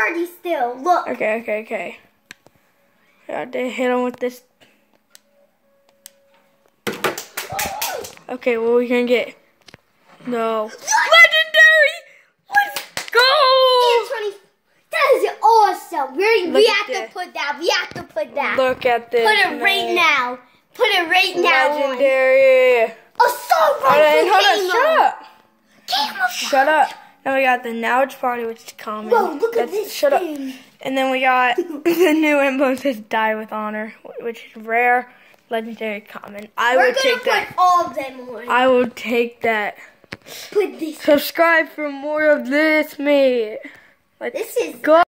30 still. Look. Okay. Got to hit him with this. Okay, what are we gonna get? No. Legendary! Let's go! That is awesome. We have this. to put that. We have to put that. Look at this. Put it right now. Put it right now. Legendary. Assault rifle. Hold on, shut up. Camouflage. Shut up. Now we got the Nowledge Party, which is common. Whoa, look at this Shut thing. up. And then we got the new emblem says Die with Honor, which is rare, legendary, common. I would take that. Put all of them on. I will take that. Put this. Subscribe for more of this, mate. This is go.